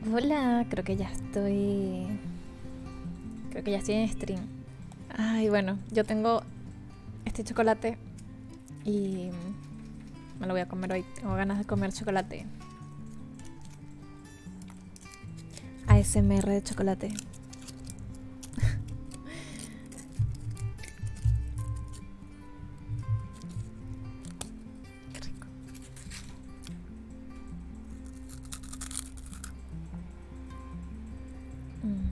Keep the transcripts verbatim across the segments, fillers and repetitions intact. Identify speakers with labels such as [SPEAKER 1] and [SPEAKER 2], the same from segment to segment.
[SPEAKER 1] Hola, creo que ya estoy... Creo que ya estoy en stream. Ay, bueno, yo tengo este chocolate y me lo voy a comer hoy. Tengo ganas de comer chocolate. A S M R de chocolate. Qué rico. Mm.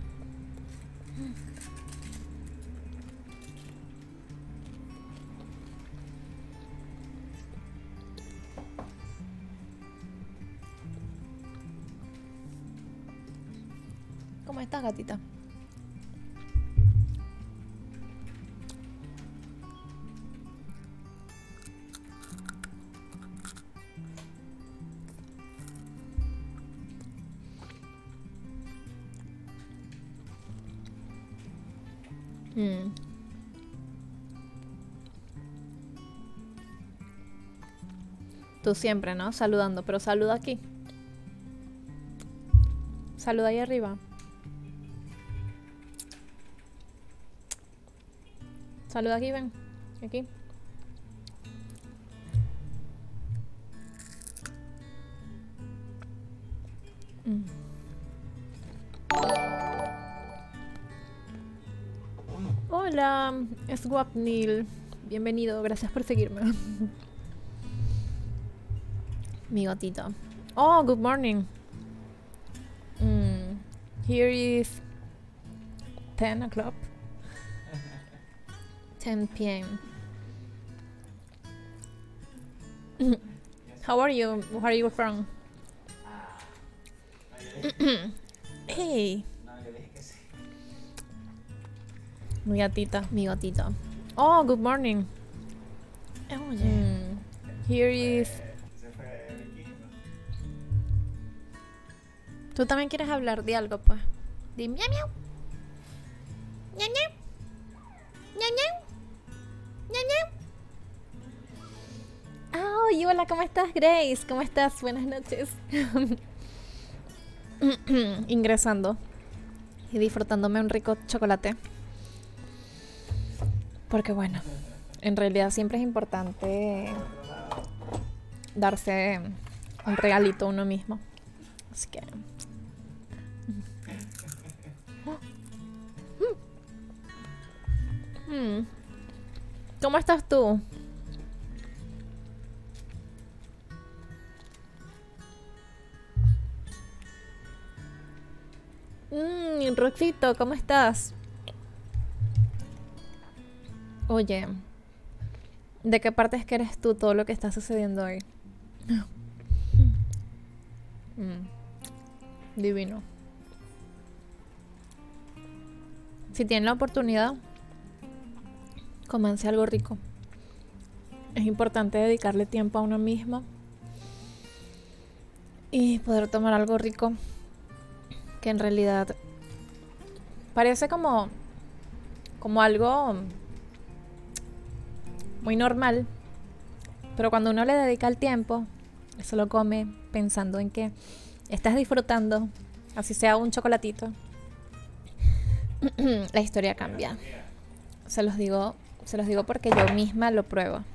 [SPEAKER 1] ¿Cómo estás, gatita? Mm. Tú siempre, ¿no? Saludando, pero saluda aquí. Saluda ahí arriba. Saluda aquí, ven. Aquí. Mm. Hola, Swapnil. Bienvenido, gracias por seguirme. Mi gatita. Oh, good morning. Mm. Here is ten o'clock. ten p m How are you? Where are you from? Hey. Mi gatita, mi gatita. Oh, good morning. Oh, yeah. Mm. Here is... ¿Tú también quieres hablar de algo, pues? Di miau miau. Miau miau. Miau miau. Miau miau. Oh, y hola, ¿cómo estás, Grace? ¿Cómo estás? Buenas noches. Ingresando y disfrutándome un rico chocolate. Porque bueno, en realidad siempre es importante darse un regalito a uno mismo. Así que... Hmm. ¿Cómo estás tú? Mmm, Roxito, ¿cómo estás? Oye, ¿de qué parte es que eres tú todo lo que está sucediendo hoy? Mm, divino. Si tienen la oportunidad, cómanse algo rico. Es importante dedicarle tiempo a uno mismo y poder tomar algo rico que en realidad parece como como algo muy normal, pero cuando uno le dedica el tiempo, eso lo come pensando en que estás disfrutando, así sea un chocolatito, la historia cambia. Se los digo, se los digo porque yo misma lo pruebo.